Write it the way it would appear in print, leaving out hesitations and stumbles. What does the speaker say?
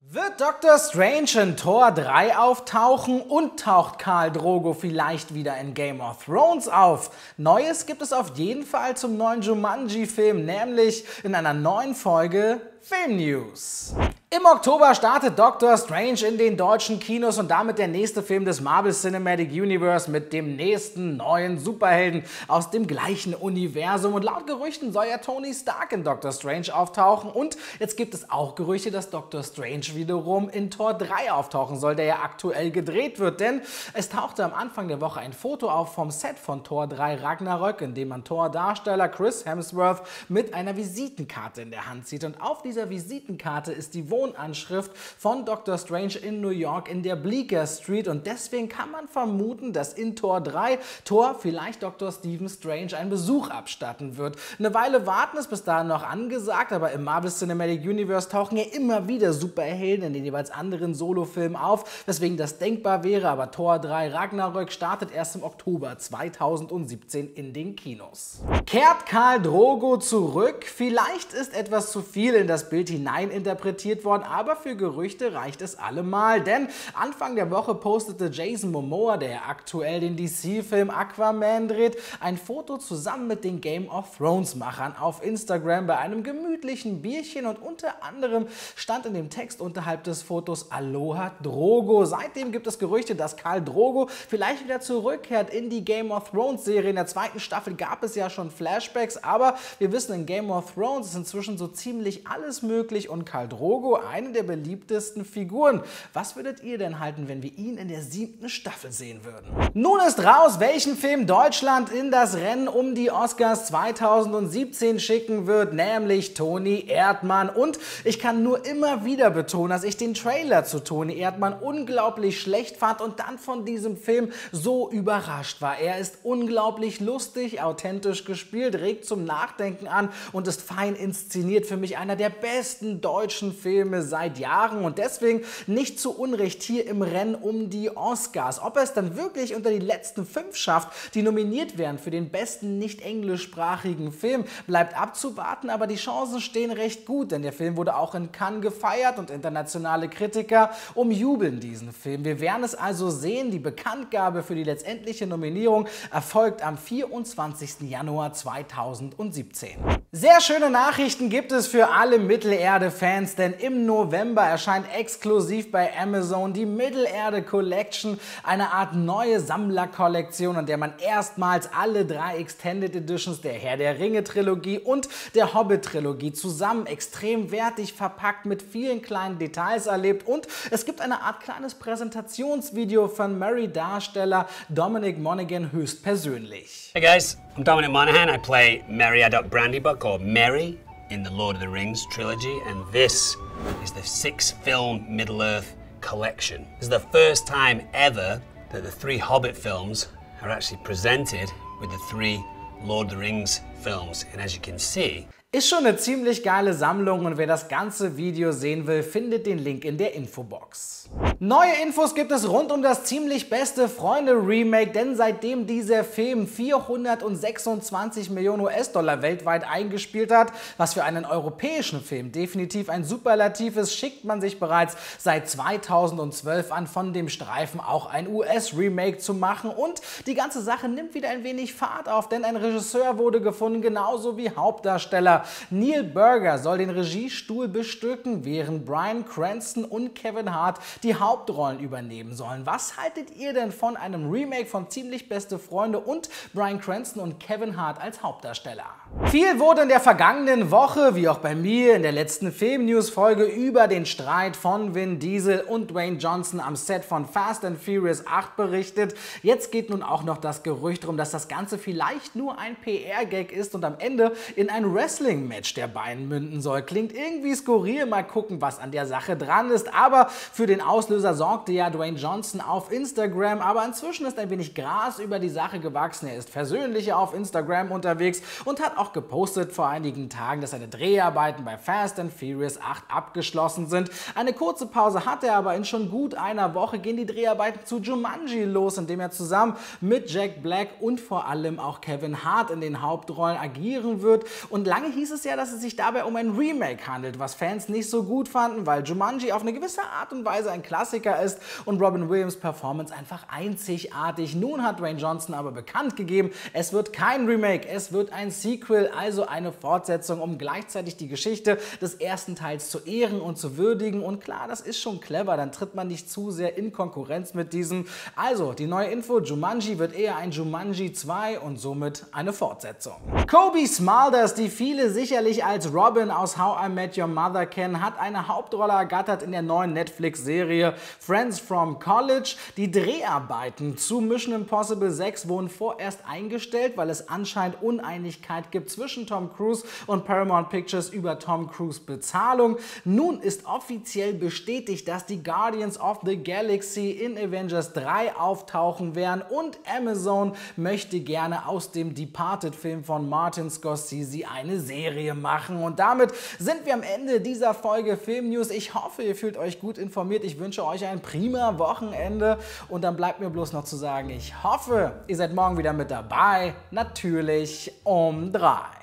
Wird Doctor Strange in Thor 3 auftauchen und taucht Khal Drogo vielleicht wieder in Game of Thrones auf? Neues gibt es auf jeden Fall zum neuen Jumanji-Film, nämlich in einer neuen Folge Film-News. Im Oktober startet Doctor Strange in den deutschen Kinos und damit der nächste Film des Marvel Cinematic Universe mit dem nächsten neuen Superhelden aus dem gleichen Universum. Und laut Gerüchten soll ja Tony Stark in Doctor Strange auftauchen. Und jetzt gibt es auch Gerüchte, dass Doctor Strange wiederum in Thor 3 auftauchen soll, der ja aktuell gedreht wird. Denn es tauchte am Anfang der Woche ein Foto auf vom Set von Thor 3 Ragnarök, in dem man Thor-Darsteller Chris Hemsworth mit einer Visitenkarte in der Hand sieht. Und auf dieser Visitenkarte ist die Wohnanschrift von Doctor Strange in New York in der Bleecker Street und deswegen kann man vermuten, dass in Thor 3 Thor vielleicht Dr. Stephen Strange einen Besuch abstatten wird. Eine Weile warten ist bis dahin noch angesagt, aber im Marvel Cinematic Universe tauchen ja immer wieder Superhelden in den jeweils anderen Solofilmen auf, weswegen das denkbar wäre, aber Thor 3 Ragnarök startet erst im Oktober 2017 in den Kinos. Kehrt Khal Drogo zurück? Vielleicht ist etwas zu viel in das Bild hineininterpretiert worden, aber für Gerüchte reicht es allemal, denn Anfang der Woche postete Jason Momoa, der ja aktuell den DC-Film Aquaman dreht, ein Foto zusammen mit den Game of Thrones-Machern auf Instagram bei einem gemütlichen Bierchen und unter anderem stand in dem Text unterhalb des Fotos Aloha Drogo. Seitdem gibt es Gerüchte, dass Khal Drogo vielleicht wieder zurückkehrt in die Game of Thrones-Serie. In der zweiten Staffel gab es ja schon Flashbacks, aber wir wissen, in Game of Thrones ist inzwischen so ziemlich alles möglich und Khal Drogo eine der beliebtesten Figuren. Was würdet ihr denn halten, wenn wir ihn in der 7. Staffel sehen würden? Nun ist raus, welchen Film Deutschland in das Rennen um die Oscars 2017 schicken wird, nämlich Toni Erdmann. Und ich kann nur immer wieder betonen, dass ich den Trailer zu Toni Erdmann unglaublich schlecht fand und dann von diesem Film so überrascht war. Er ist unglaublich lustig, authentisch gespielt, regt zum Nachdenken an und ist fein inszeniert. Für mich einer der besten deutschen Filme seit Jahren und deswegen nicht zu Unrecht hier im Rennen um die Oscars. Ob er es dann wirklich unter die letzten 5 schafft, die nominiert werden für den besten nicht englischsprachigen Film, bleibt abzuwarten, aber die Chancen stehen recht gut, denn der Film wurde auch in Cannes gefeiert und internationale Kritiker umjubeln diesen Film. Wir werden es also sehen, die Bekanntgabe für die letztendliche Nominierung erfolgt am 24. Januar 2017. Sehr schöne Nachrichten gibt es für alle Mittelerde-Fans, denn im November erscheint exklusiv bei Amazon die Mittelerde Collection, eine Art neue Sammlerkollektion, in der man erstmals alle 3 Extended Editions der Herr der Ringe Trilogie und der Hobbit Trilogie zusammen extrem wertig verpackt mit vielen kleinen Details erlebt und es gibt eine Art kleines Präsentationsvideo von Merry-Darsteller Dominic Monaghan höchstpersönlich. Hey guys, I'm Dominic Monaghan. I play Merry Adult Brandybuck, or Merry, in the Lord of the Rings trilogy, and this is the 6-film Middle-earth collection. This is the first time ever that the 3 Hobbit films are actually presented with the 3 Lord of the Rings films, and as you can see, ist schon eine ziemlich geile Sammlung und wer das ganze Video sehen will, findet den Link in der Infobox. Neue Infos gibt es rund um das ziemlich beste Freunde-Remake, denn seitdem dieser Film 426 Millionen US-Dollar weltweit eingespielt hat, was für einen europäischen Film definitiv ein Superlativ ist, schickt man sich bereits seit 2012 an, von dem Streifen auch ein US-Remake zu machen und die ganze Sache nimmt wieder ein wenig Fahrt auf, denn ein Regisseur wurde gefunden, genauso wie Hauptdarsteller. Neil Burger soll den Regiestuhl bestücken, während Bryan Cranston und Kevin Hart die Hauptrollen übernehmen sollen. Was haltet ihr denn von einem Remake von Ziemlich beste Freunde und Bryan Cranston und Kevin Hart als Hauptdarsteller? Viel wurde in der vergangenen Woche, wie auch bei mir in der letzten Film-News-Folge, über den Streit von Vin Diesel und Dwayne Johnson am Set von Fast and Furious 8 berichtet. Jetzt geht nun auch noch das Gerücht rum, dass das Ganze vielleicht nur ein PR-Gag ist und am Ende in ein Wrestling-Match der beiden münden soll. Klingt irgendwie skurril, mal gucken, was an der Sache dran ist, aber für den Auslöser sorgte ja Dwayne Johnson auf Instagram, aber inzwischen ist ein wenig Gras über die Sache gewachsen. Er ist persönlich auf Instagram unterwegs und hat auch gepostet vor einigen Tagen, dass seine Dreharbeiten bei Fast and Furious 8 abgeschlossen sind. Eine kurze Pause hat er, aber in schon gut einer Woche gehen die Dreharbeiten zu Jumanji los, in dem er zusammen mit Jack Black und vor allem auch Kevin Hart in den Hauptrollen agieren wird. Und lange hieß es ja, dass es sich dabei um ein Remake handelt, was Fans nicht so gut fanden, weil Jumanji auf eine gewisse Art und Weise ein Klassiker ist und Robin Williams' Performance einfach einzigartig. Nun hat Dwayne Johnson aber bekannt gegeben, es wird kein Remake, es wird ein Sequel, also eine Fortsetzung, um gleichzeitig die Geschichte des ersten Teils zu ehren und zu würdigen. Und klar, das ist schon clever, dann tritt man nicht zu sehr in Konkurrenz mit diesem. Also, die neue Info, Jumanji wird eher ein Jumanji 2 und somit eine Fortsetzung. Cobie Smulders, die viele sicherlich als Robin aus How I Met Your Mother kennen, hat eine Hauptrolle ergattert in der neuen Netflix-Serie Friends from College. Die Dreharbeiten zu Mission Impossible 6 wurden vorerst eingestellt, weil es anscheinend Uneinigkeit gibt zwischen Tom Cruise und Paramount Pictures über Tom Cruise Bezahlung. Nun ist offiziell bestätigt, dass die Guardians of the Galaxy in Avengers 3 auftauchen werden und Amazon möchte gerne aus dem Departed-Film von Martin Scorsese eine Serie machen. Und damit sind wir am Ende dieser Folge Film News. Ich hoffe, ihr fühlt euch gut informiert. Ich wünsche euch ein prima Wochenende und dann bleibt mir bloß noch zu sagen, ich hoffe, ihr seid morgen wieder mit dabei. Natürlich um 3.